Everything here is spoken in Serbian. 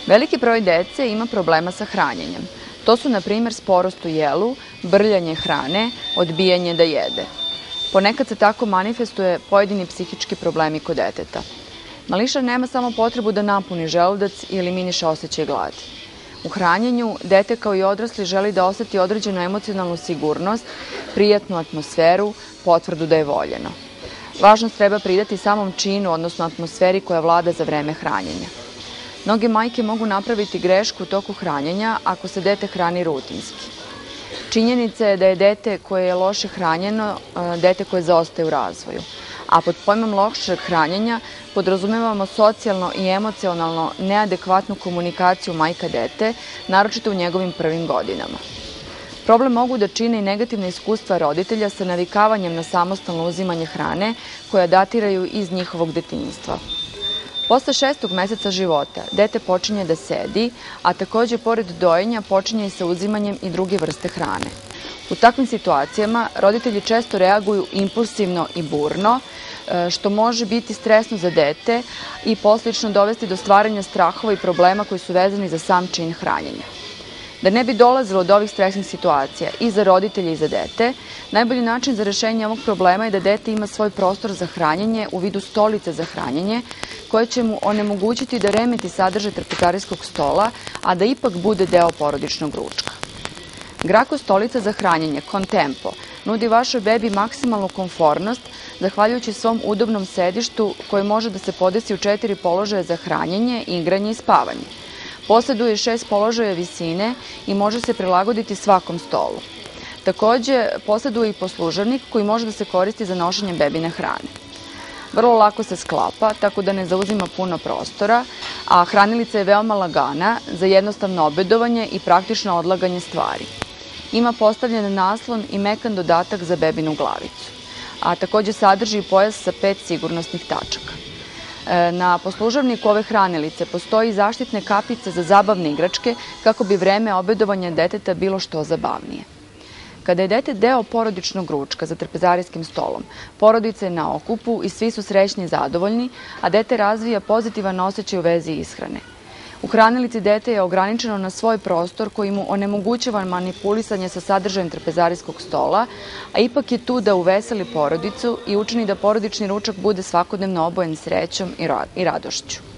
Veliki broj dece ima problema sa hranjenjem. To su, na primjer, sporost u jelu, brljanje hrane, odbijanje da jede. Ponekad se tako manifestuje pojedini psihički problemi kod deteta. Mališar nema samo potrebu da napuni želudac i eliminiše osjećaj gladi. U hranjenju, dete kao i odrasli želi da oseti određenu emocionalnu sigurnost, prijatnu atmosferu, potvrdu da je voljeno. Važnost treba pridati samom činu, odnosno atmosferi koja vlada za vreme hranjenja. Mnoge majke mogu napraviti grešku u toku hranjenja ako se dete hrani rutinski. Činjenica je da je dete koje je loše hranjeno, dete koje zaostaje u razvoju. A pod pojmom lošeg hranjenja podrazumevamo socijalno i emocionalno neadekvatnu komunikaciju majka-dete, naročito u njegovim prvim godinama. Problem mogu da čine i negativne iskustva roditelja sa navikavanjem na samostalno uzimanje hrane koja datiraju iz njihovog detinjstva. Posle 6. meseca života dete počinje da sedi, a takođe pored dojenja počinje i sa uzimanjem i druge vrste hrane. U takvim situacijama roditelji često reaguju impulsivno i burno, što može biti stresno za dete i posljedično dovesti do stvaranja strahova i problema koji su vezani za sam čin hranjenja. Da ne bi dolazilo do ovih stresnih situacija i za roditelje i za dete, najbolji način za rešenje ovog problema je da dete ima svoj prostor za hranjenje u vidu stolice za hranjenje, koje će mu onemogućiti da remeti sadržaj trpezarijskog stola, a da ipak bude deo porodičnog ručka. Graco stolica za hranjenje Contempo nudi vašoj bebi maksimalnu komfornost zahvaljujući svom udobnom sedištu koje može da se podesi u 4 položaja za hranjenje, igranje i spavanje. Poseduje 6 položaja visine i može se prilagoditi svakom stolu. Takođe, poseduje i poslužavnik koji može da se koristi za nošenje bebine hrane. Vrlo lako se sklapa, tako da ne zauzima puno prostora, a hranilica je veoma lagana za jednostavno obedovanje i praktično odlaganje stvari. Ima postavljen naslon i mekan dodatak za bebinu glavicu, a takođe sadrži i pojas sa 5 sigurnosnih tačaka. Na poslužavniku ove hranilice postoji zaštitne kapice za zabavne igračke kako bi vreme obedovanja deteta bilo što zabavnije. Kada je dete deo porodičnog ručka za trpezarijskim stolom, porodica je na okupu i svi su srećni i zadovoljni, a dete razvija pozitivan osjećaj u vezi ishrane. U hranilici dete je ograničeno na svoj prostor koji mu onemogućava manipulisanje sa sadržajem trpezarijskog stola, a ipak je tu da uveseli porodicu i učini da porodični ručak bude svakodnevno obojen srećom i radošću.